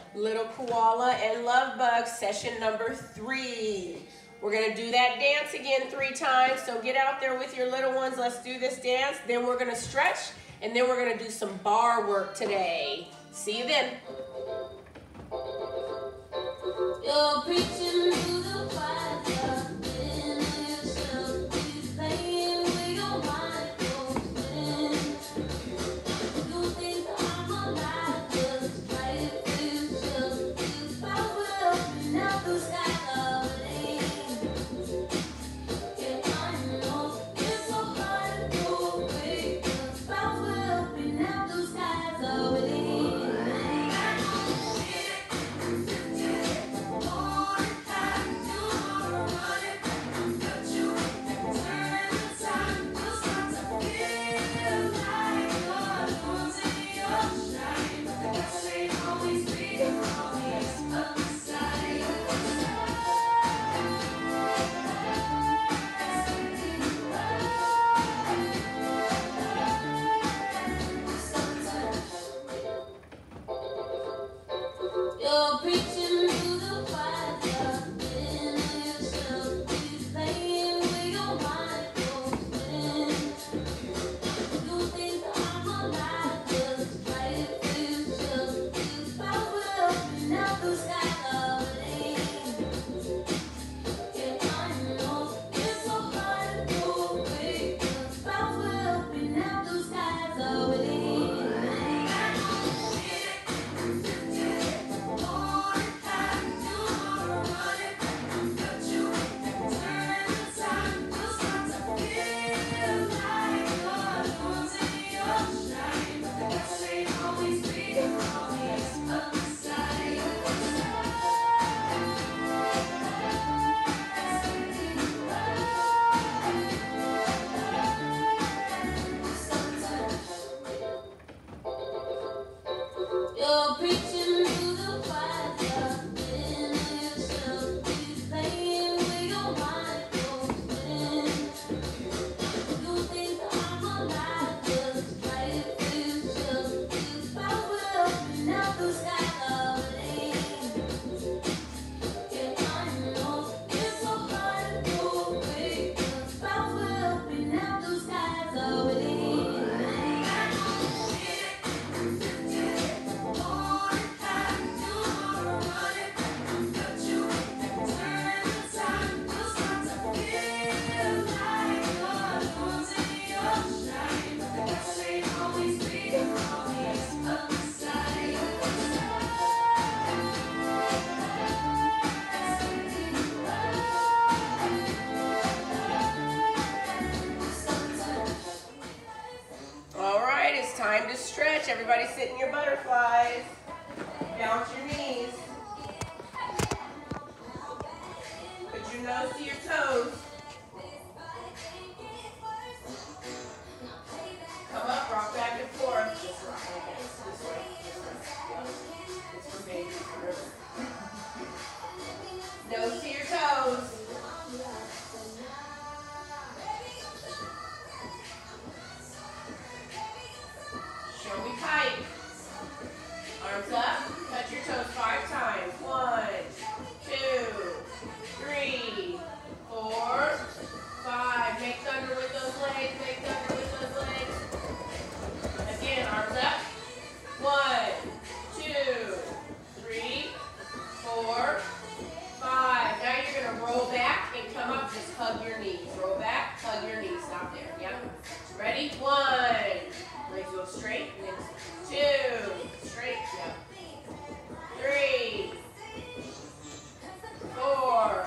Little koala and love bug, session number 3. We're going to do that dance again 3 times. So get out there with your little ones. Let's do this dance. Then we're going to stretch, and then we're going to do some bar work today. See you then. You're preaching to the choir. Time to stretch. Everybody sit in your butterflies. Bounce your knees. Put your nose to your toes. Come up, rock back and forth. Just rock again. This way. Yep. It's for babies. Nose to your toes. Show me kite. Arms up. Touch your toes 5 times. 1, 2, 3, 4, 5. Make thunder with those legs. Make thunder with those legs. Again, arms up. 1, 2, 3, 4, 5. Now you're going to roll back and come up. Just hug your knees. Roll back, hug your knees. Stop there. Yep. Ready? 1. Legs go straight. Next. 2. Straight. Yep. 3. 4.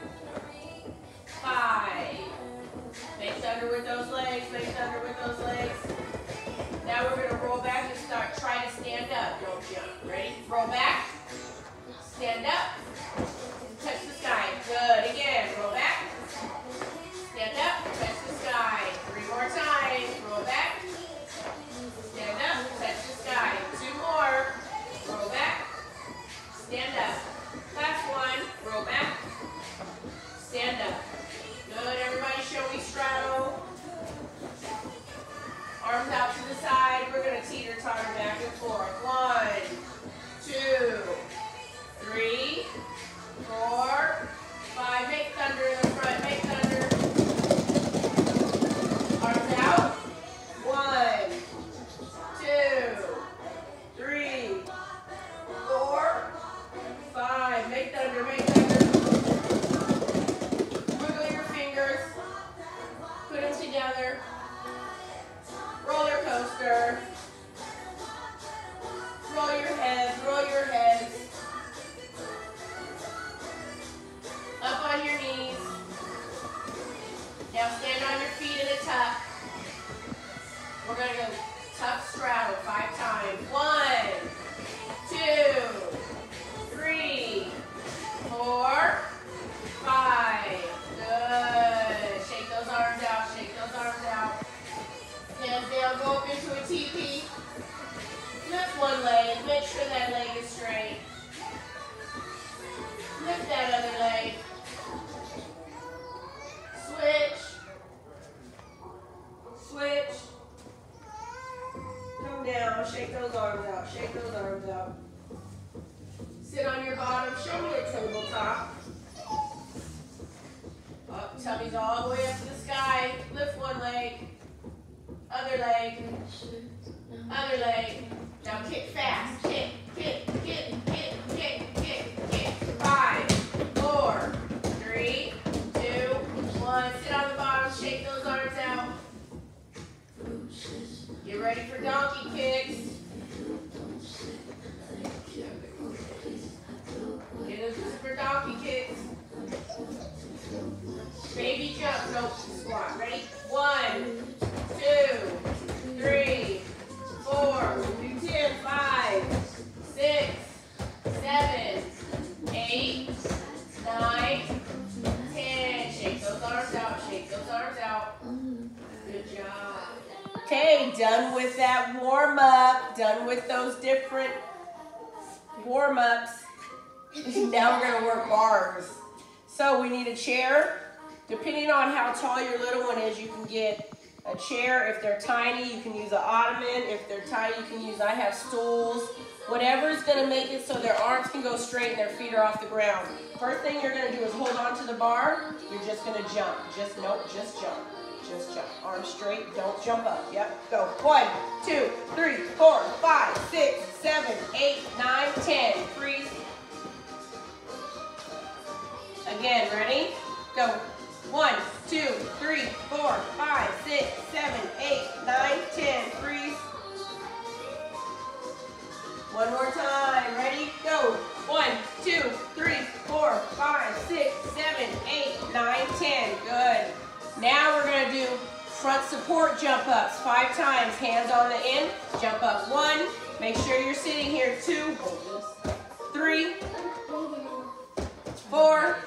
5. Make thunder with those legs. Make thunder with those legs. Now we're going to roll back and start. Try to stand up. Don't jump. Ready? Roll back. Stand up. Touch the sky. Good. Again. Roll back. Stand up. Touch the sky. 3 more times. Roll back. Stand up. Touch the sky. 2 more. Roll back. Stand up. Last one. Roll back. Stand up. Good. Everybody show me straddle. Arms out to the side. We're going to teeter-totter back and forth. 1, 2, all the way up to the sky. Lift one leg. Other leg. Other leg. Now kick fast. Kick, kick, kick, kick, kick, kick, kick. 5, 4, 3, 2, 1. Sit on the bottom. Shake those arms out. Get ready for donkey kicks. Get those for donkey kicks. Baby jump, no squat. Ready? 1, 2, 3, 4. Do 10, 5, 6, 7, 8, 9, 10. Shake those arms out. Shake those arms out. Good job. Okay, done with that warm up. Done with those different warm ups. Now we're going to work bars. So we need a chair. Depending on how tall your little one is, you can get a chair. If they're tiny, you can use an ottoman. If they're tiny, you can use, I have stools. Whatever is going to make it so their arms can go straight and their feet are off the ground. First thing you're going to do is hold on to the bar. You're just going to jump. Just jump. Just jump. Arms straight. Don't jump up. Yep. Go. 1, 2, 3, 4, 5, 6, 7, 8, 9, 10. Freeze. Again. Ready? Go. 1, 2, 3, 4, 5, 6, 7, 8, 9, 10. Freeze. One more time. Ready? Go. 1, 2, 3, 4, 5, 6, 7, 8, 9, 10. Good. Now we're going to do front support jump ups 5 times. Hands on the end. Jump up. 1. Make sure you're sitting here. 2, 3, 4,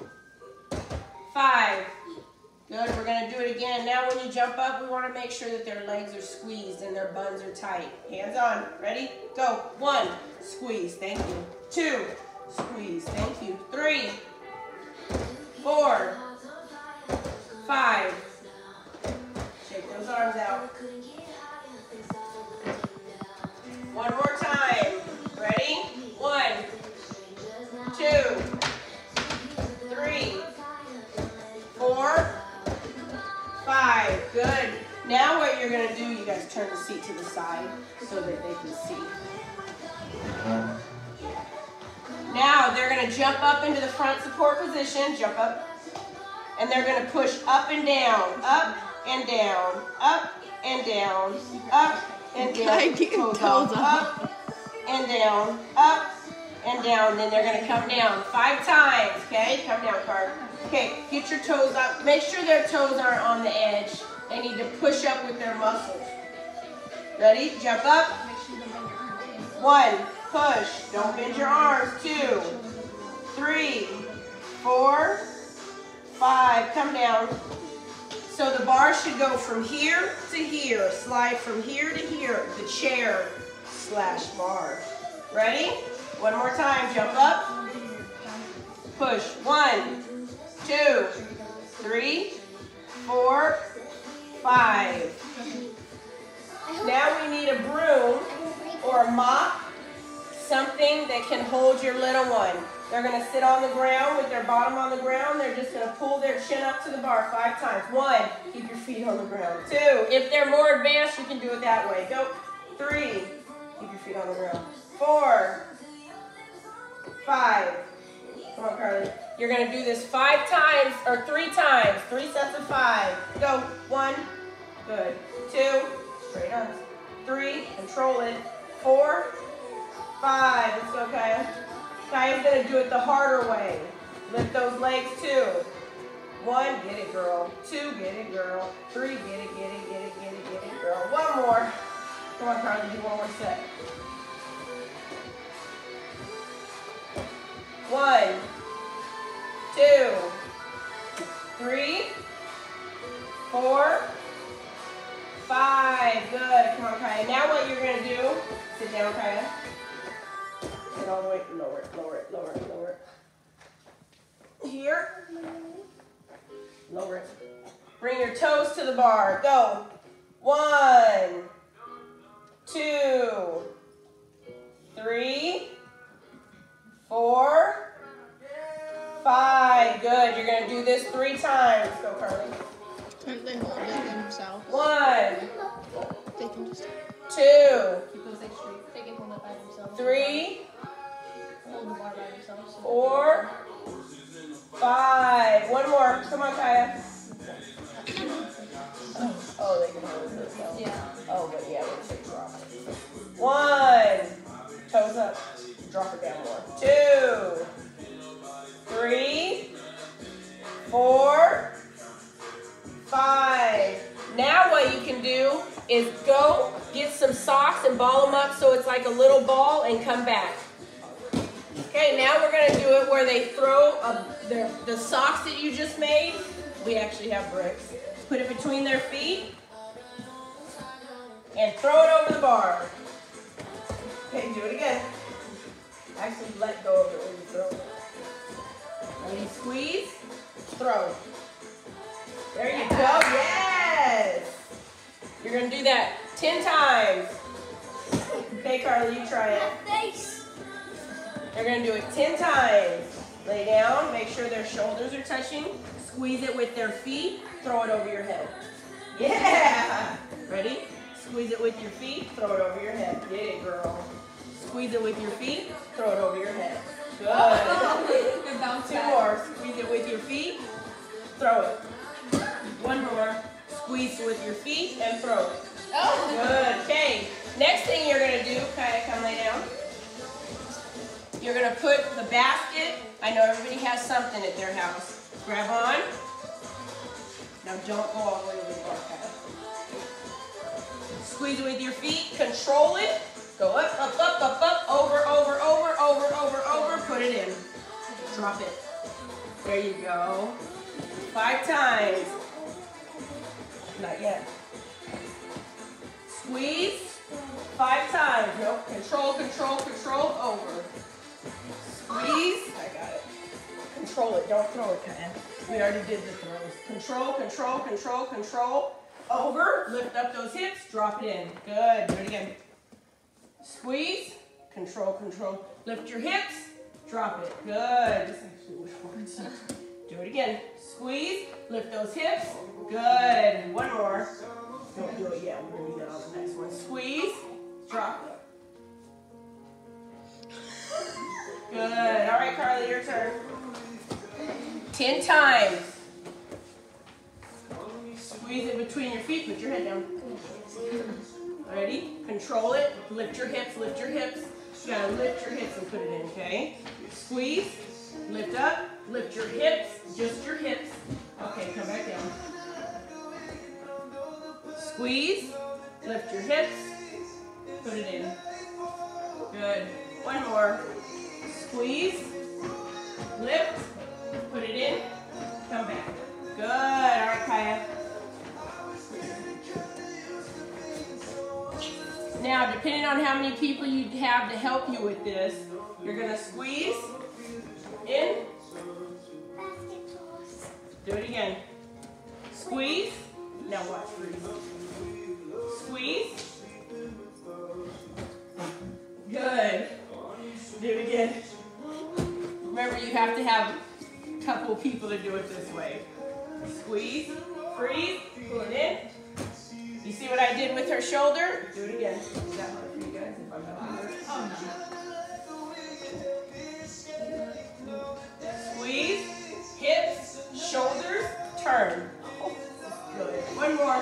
5. Good. We're going to do it again. Now when you jump up, we want to make sure that their legs are squeezed and their buns are tight. Hands on. Ready? Go. 1. Squeeze. Thank you. 2. Squeeze. Thank you. 3, 4, 5. Shake those arms out. One more time. Ready? 1, 2, 3, 4, 5. Good. Now what you're going to do, you guys turn the seat to the side so that they can see. Now they're going to jump up into the front support position. Jump up. And they're going to push up and down, up and down, up and down, up and down. Toes off, up and down, up and down. Then they're going to come down 5 times. Okay, come down, Card. Okay, get your toes up. Make sure their toes aren't on the edge. They need to push up with their muscles. Ready? Jump up. 1, push. Don't bend your arms. 2, 3, 4, 5. Come down. So the bar should go from here to here. Slide from here to here. The chair / bar. Ready? One more time. Jump up. Push. 1, 2, 3, 4, 5. Now we need a broom or a mop. Something that can hold your little one. They're going to sit on the ground with their bottom on the ground. They're just going to pull their chin up to the bar 5 times. 1, keep your feet on the ground. 2, if they're more advanced, you can do it that way. Go. 3, keep your feet on the ground. 4, 5. Come on, Carly. You're going to do this 5 times, or 3 times. 3 sets of 5. Go. 1, good. 2, straight arms. 3, control it. 4, 5. Let's go, Kaya. Kaya's going to do it the harder way. Lift those legs. 2. 1, get it, girl. 2, get it, girl. 3, get it, get it, get it, get it, get it, girl. 1 more. Come on, Carly, do 1 more set. 1, 2, 3, 4, 5. Good. Come on, Kaya. Now what you're going to do, sit down, Kaya. Sit all the way, lower it, lower it, lower it, lower it. Here. Lower it. Bring your toes to the bar. Go. 1, 2, 3, 4, 5. Good. You're going to do this 3 times. Go, Carly. Can't they hold it themselves? 1. They can just 2. keep those like straight. They can hold it by themselves. 3. Hold the bar by themselves. 4. 5. One more. Come on, Kaya. Oh, they can hold it themselves. Yeah. Oh, but yeah, we'll take drop. 1. Toes up. Drop it down more. 2. 3. 4. 5. Now what you can do is go get some socks and ball them up so it's like a little ball and come back. Okay, now we're going to do it where they throw the socks that you just made. We actually have bricks. Put it between their feet and throw it over the bar. Okay, do it again. Actually, let go of it when you throw it. Ready, squeeze, throw. There you go, yes! You're going to do that 10 times. Okay, Carly, you try it. You're going to do it 10 times. Lay down, make sure their shoulders are touching. Squeeze it with their feet, throw it over your head. Yeah! Ready? Squeeze it with your feet, throw it over your head. Get it, girl. Squeeze it with your feet, throw it over your head. Good. Good bounce 2 back. more. Squeeze it with your feet, throw it. 1 more. Squeeze with your feet and throw it. Oh. Good. Okay. Next thing you're going to do, Kaya, come lay down. You're going to put the basket. I know everybody has something at their house. Grab on. Now don't go all the way over the bar, Kaya. Squeeze it with your feet. Control it. Go up, up, up, up, up. Over, over, over, over, over, over. Put it in. Drop it. There you go. 5 times. Not yet. Squeeze. 5 times. Nope. Control, control, control. Over. Squeeze. I got it. Control it. Don't throw it, Kaya. We already did the throws. Control, control, control, control. Over. Lift up those hips. Drop it in. Good. Do it again. Squeeze. Control, control. Lift your hips. Drop it. Good. This actually was hard. Do it again. Squeeze. Lift those hips. Good. 1 more. Don't do it yet. We're going to do that on the next one. Squeeze. Drop it. Good. All right, Carly, your turn. 10 times. Squeeze it between your feet. Put your head down. Ready? Control it. Lift your hips. Lift your hips. You gotta lift your hips and put it in, okay? Squeeze. Lift up. Lift your hips. Just your hips. Okay, come back down. Squeeze. Lift your hips. Put it in. Good. 1 more. Squeeze. Lift. Put it in. Come back. Good. All right, Kaya. Now, depending on how many people you have to help you with this, you're going to squeeze in. Do it again. Squeeze. Now watch, freeze. Squeeze. Good. Do it again. Remember, you have to have a couple people to do it this way. Squeeze, freeze, pull it in. You see what I did with her shoulder? Do it again. Is that hard for you guys? If I'm not here? Squeeze, hips, shoulders, turn. Oh, good. 1 more.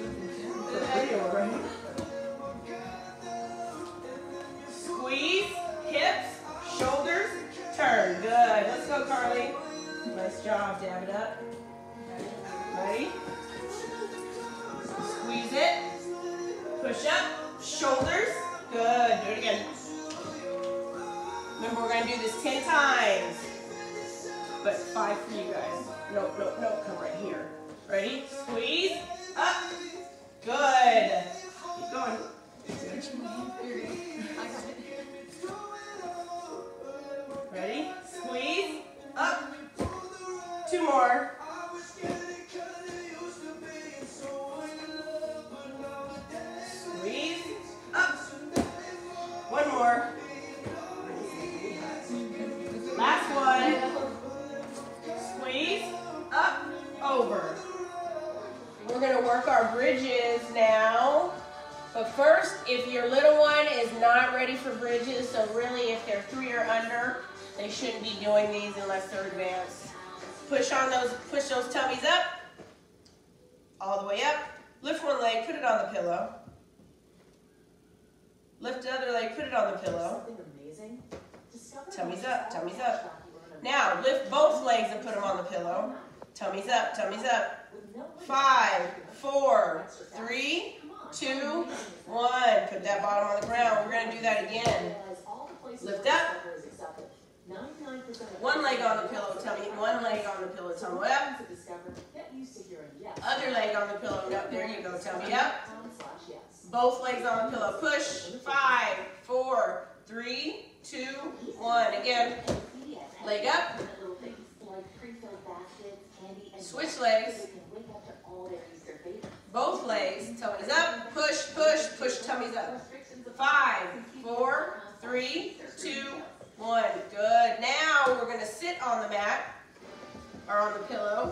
Squeeze, hips, shoulders, turn. Good. Let's go, Carly. Nice job. Dab it up. Ready? Squeeze it. Push up. Shoulders. Good. Do it again. Remember, we're going to do this 10 times. But 5 for you guys. No, no, no. Come right here. Ready? Squeeze. Up. Good. Keep going. Ready? Squeeze. Up. 2 more. Squeeze. Up. 1 more. Last one. bridges now. But first, if your little one is not ready for bridges, so really if they're 3 or under, they shouldn't be doing these unless they're advanced. Push those tummies up, all the way up. Lift one leg, put it on the pillow. Lift the other leg, put it on the pillow. Tummies up, tummies up. Now, lift both legs and put them on the pillow. Tummies up, tummies up. 5, 4, 3, 2, 1. Put that bottom on the ground. We're going to do that again. Lift up. One leg on the pillow, tummy. One leg on the pillow, tummy up. Other leg on the pillow. No, there you go, tummy up. Both legs on the pillow. Push. 5, 4, 3, 2, 1. Again. Leg up. Switch legs. Both legs. Tummies up. Push, push, push tummies up. 5, 4, 3, 2, 1. Good. Now we're going to sit on the mat or on the pillow.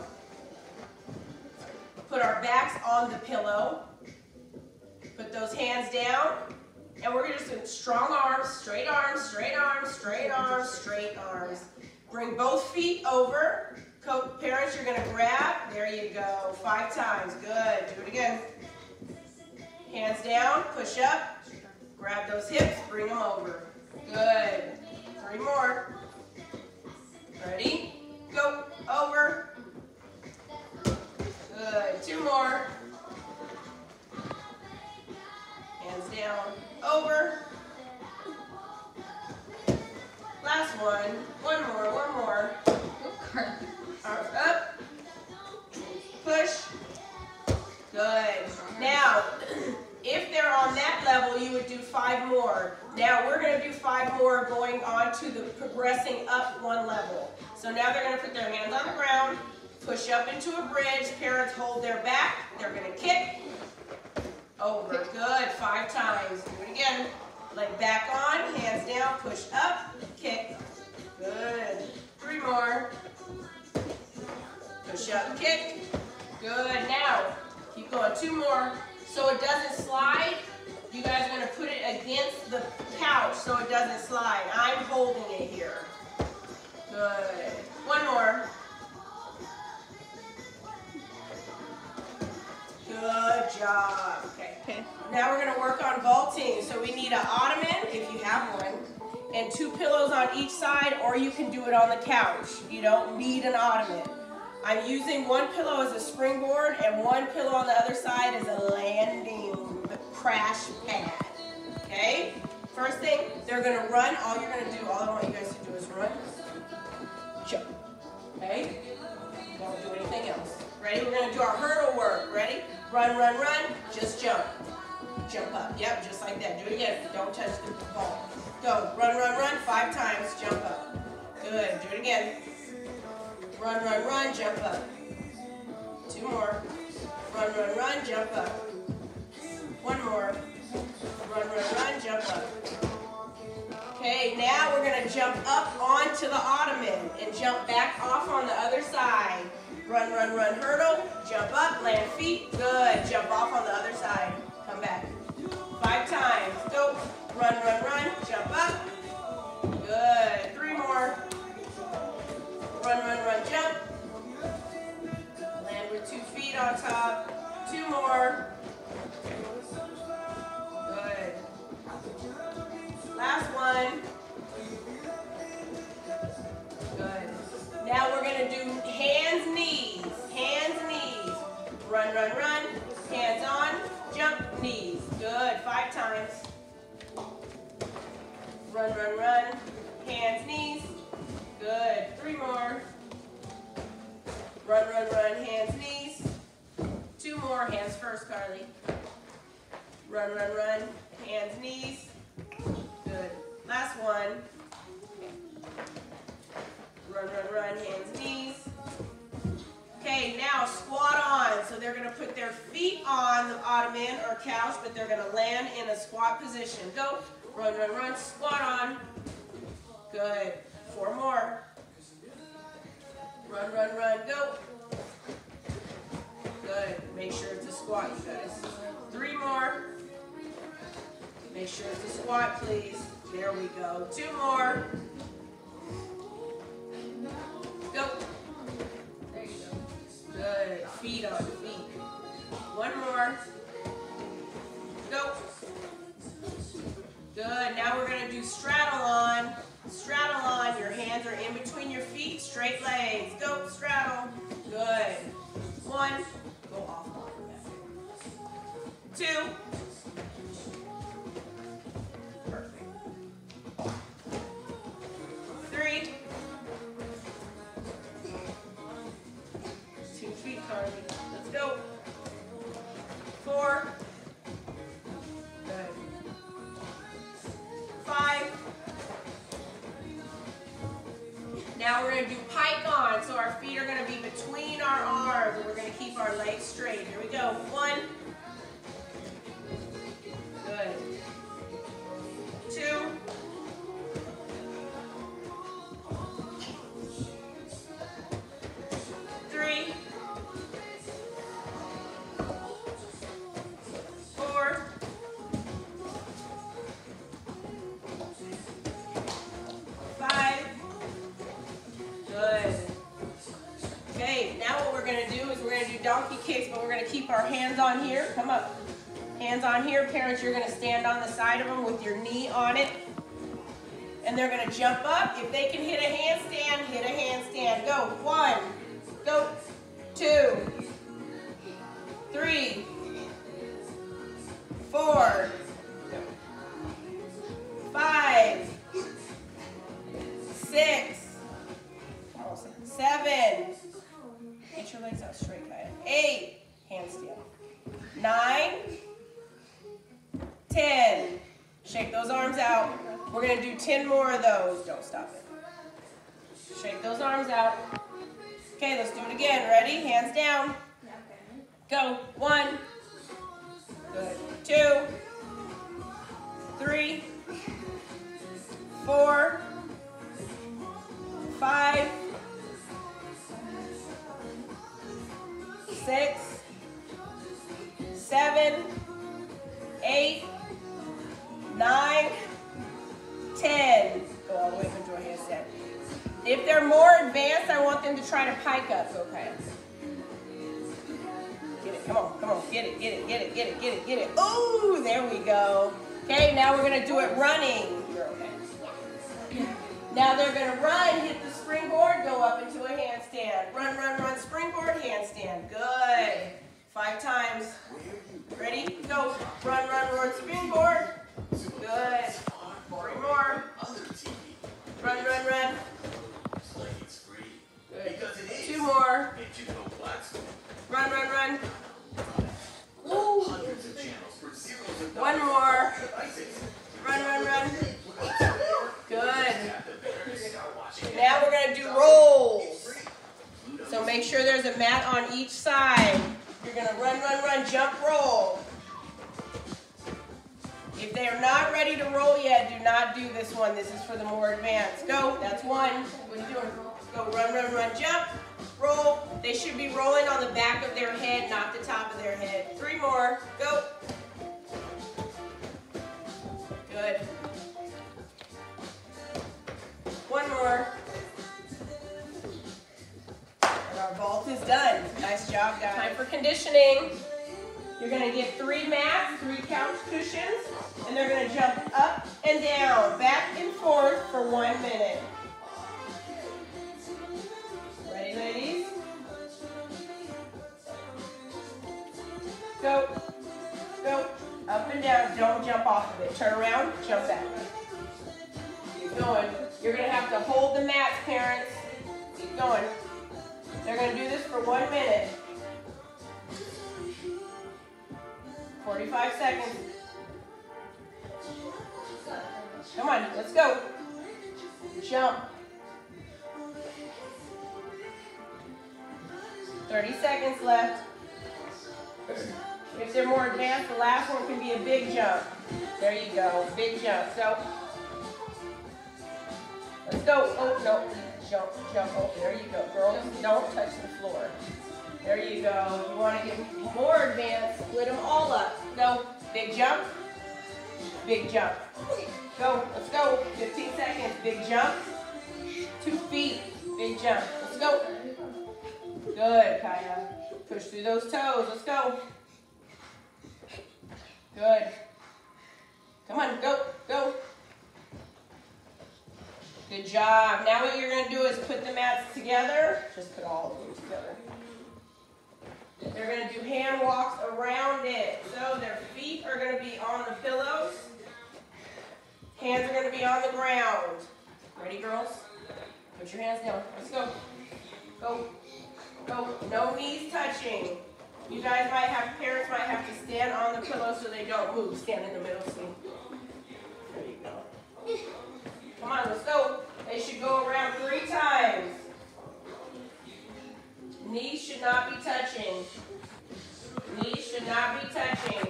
Put our backs on the pillow. Put those hands down. And we're going to do strong arms, straight arms, straight arms, straight arms, straight arms. Bring both feet over. Parents, you're going to grab. There you go. 5 times. Good. Do it again. Hands down. Push up. Grab those hips. Bring them over. Good. 3 more. Ready? Go. Over. Good. 2 more. Hands down. Over. Last one. One more. One more. Arms up. Push. Good. Now, if they're on that level, you would do 5 more. Now we're going to do 5 more going on to the progressing up 1 level. So now they're going to put their hands on the ground, push up into a bridge. Parents hold their back. They're going to kick. Over. Good. 5 times. Do it again. Leg back on, hands down, push up, kick. Good. 3 more. Push up, kick. Good. Now, keep going. 2 more. So it doesn't slide, you guys are going to put it against the couch so it doesn't slide. I'm holding it here. Good. 1 more. Good job. Okay. Now we're going to work on vaulting. So we need an ottoman, if you have one, and 2 pillows on each side, or you can do it on the couch. You don't need an ottoman. I'm using 1 pillow as a springboard and 1 pillow on the other side as a landing crash pad. Okay? First thing, they're going to run. All you're going to do, all I want you guys to do is run, jump. Okay? Don't do anything else. Ready? We're going to do our hurdle work. Ready? Run, run, run. Just jump. Jump up. Yep, just like that. Do it again. Don't touch the ball. Go. Run, run, run. 5 times. Jump up. Good. Do it again. Run, run, run. Jump up. 2 more. Run, run, run. Jump up. 1 more. Run, run, run. Jump up. Okay, now we're going to jump up onto the ottoman and jump back off on the other side. Run, run, run, hurdle, jump up, land feet, good. Jump off on the other side, come back. 5 times, go. Run, run, run, jump up, good. 3 more. Run, run, run, jump. Land with 2 feet on top. 2 more. Good. Last one. Good. Now we're going to do hands, knees. Hands, knees. Run, run, run. Hands on. Jump, knees. Good. 5 times. Run, run, run. Hands, knees. Good. 3 more. Run, run, run. Hands, knees. 2 more. Hands first, Carly. Run, run, run. Hands, knees. Good. Last one. Run, run, run. Hands, knees. Okay, now squat on. So they're going to put their feet on the ottoman or couch, but they're going to land in a squat position. Go. Run, run, run. Squat on. Good. 4 more. Run, run, run. Go. Good. Good. Make sure it's a squat, you guys. 3 more. Make sure it's a squat, please. There we go. 2 more. Go. There you go. Good. Feet on feet. 1 more. Go. Good. Now we're going to do straddle on. Straddle on. Your hands are in between your feet. Straight legs. Go. Straddle. Good. 1. Go off. 2. Perfect. 3. 2 feet, Carly. Let's go. 4. Good. 5. Now we're going to do pike on. So our feet are going to be between our arms. And we're going to keep our legs straight. Here we go. 1. Good. 2. 3. 4. 5. Good. Okay, now what we're going to do is we're going to do donkey kicks, but we're going to keep our hands on here. Come up. Hands on here. Parents, you're going to stand on the side of them with your knee on it. And they're going to jump up. If they can hit a handstand, hit a handstand. Go. 1. Go. 2. 3. 4. 5. 6. 7. Get your legs out straight, Kaya. 8. Handstand. 9. 10. Shake those arms out. We're going to do 10 more of those. Don't stop it. Shake those arms out. Okay, let's do it again. Ready? Hands down. Go. 1. Good. 2. 3. 4. 5. 6. 7. 8. 9. 10. Go all the way up into a handstand. If they're more advanced, I want them to try to pike up. Okay. Get it. Come on. Come on. Get it. Get it. Get it. Get it. Get it. Get it. Ooh, there we go. Okay, now we're going to do it running. You're okay. Now they're going to run, hit the springboard, go up into a handstand. Run, run, run, springboard, handstand. Good. 5 times. Ready? Go. Run, run, run, springboard. Good. 3 more. Run, run, run. Good. 2 more. Run, run, run. Woo. 1 more. Run, run, run. Good. Now we're going to do rolls. So make sure there's a mat on each side. You're going to run, run, run, jump, roll. If they are not ready to roll yet, do not do this one. This is for the more advanced. Go. That's 1. What are you doing? Go. Run, run, run, jump, roll. They should be rolling on the back of their head, not the top of their head. 3 more. Go. Good. 1 more. And our vault is done. Nice job, guys. Time for conditioning. You're going to get 3 mats, 3 couch cushions, and they're going to jump up and down, back and forth for 1 minute. Ready, ladies? Go. Go. Up and down. Don't jump off of it. Turn around, jump back. Keep going. You're going to have to hold the mats, parents. Keep going. They're going to do this for 1 minute. 45 seconds. Come on, let's go. Jump. 30 seconds left. If they're more advanced, the last one can be a big jump. There you go, big jump. Go. Let's go. Oh, no. Jump, jump. Oh, there you go. Girls, don't touch the floor. There you go. If you want to get more advanced, split them all up. Go. Big jump. Big jump. Go. Let's go. 15 seconds. Big jump. 2 feet. Big jump. Let's go. Good, Kaya. Push through those toes. Let's go. Good. Come on. Go. Go. Good job. Now what you're going to do is put the mats together. Just put all of them together. They're going to do hand walks around it. So their feet are going to be on the pillows. Hands are going to be on the ground. Ready, girls? Put your hands down. Let's go. Go. Go. No knees touching. You guys might have, parents might have to stand on the pillow so they don't move. Stand in the middle, see? There you go. Come on, let's go. They should go around 3 times. Knees should not be touching. Knees should not be touching.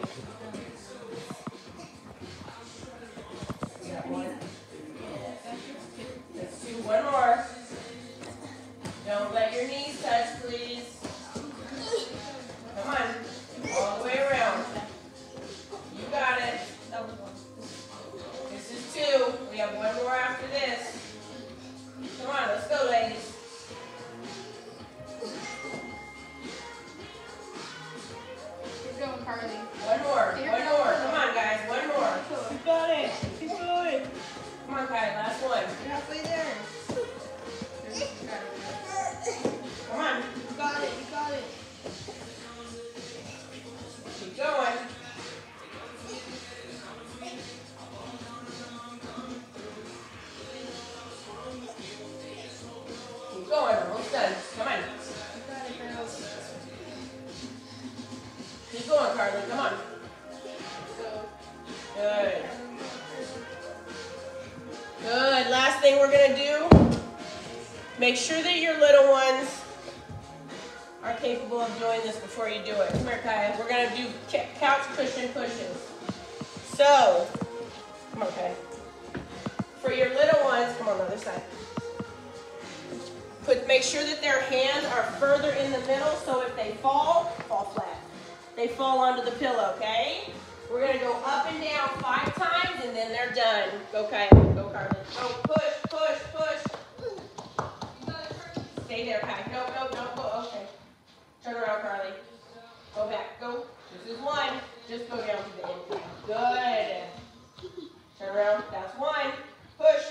Let's do one more. Don't let your knees touch, please. Come on. All the way around. You got it. This is 2. We have 1 more after this. Come on, let's go, ladies. Keep going, Carly. 1 more. 1 more. Come on, guys. 1 more. You got it. Keep going. Come on, Kai. Last one. You're halfway there. Come on. You got it. You got it. Keep going. Keep going. Almost done. Come on. You got it, girls. Keep going, Carly. Come on. Good. Good. Last thing we're going to do, make sure that your little ones are capable of doing this before you do it. Come here, Kai. We're going to do couch cushion pushes. So, come on, Kai. For your little ones, come on the other side. Make sure that their hands are further in the middle so if they fall flat. They fall onto the pillow, okay? We're going to go up and down 5 times and then they're done. Go, Kai. Go, Carly. Go, push, push, push. Stay there, Kai. No, no, don't go. Okay. Turn around, Carly. Go back. Go. This is 1. Just go down to the end. Good. Turn around. That's 1. Push.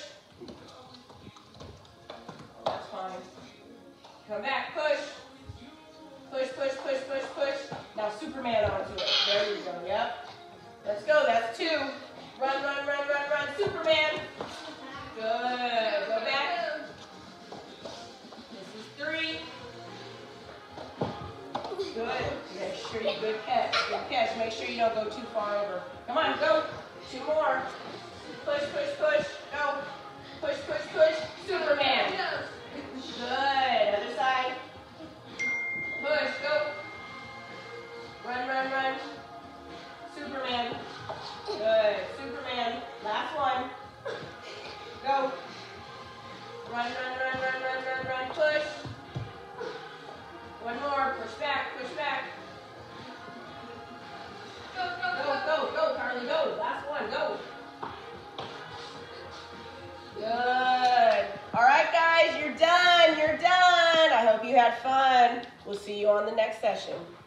That's fine. Come back. Push. Push, push, push, push, push. Now Superman onto it. There you go. Yep. Let's go. That's 2. Run, run, run, run, run. Superman. Good. Go back. This is 3. Good. Make sure you good catch. Good catch. Make sure you don't go too far over. Come on, go. 2 more. Push, push, push. Go. Push, push, push. Superman. Good. Other side. Push. Go. Run, run, run. Superman. Good. Superman. Last one. Go. Run, run, run, run, run, run, run. Push. 1 more. Push back. Push back. Go, go, go, go, go, Carly. Go. Last one. Go. Good. All right, guys. You're done. You're done. I hope you had fun. We'll see you on the next session.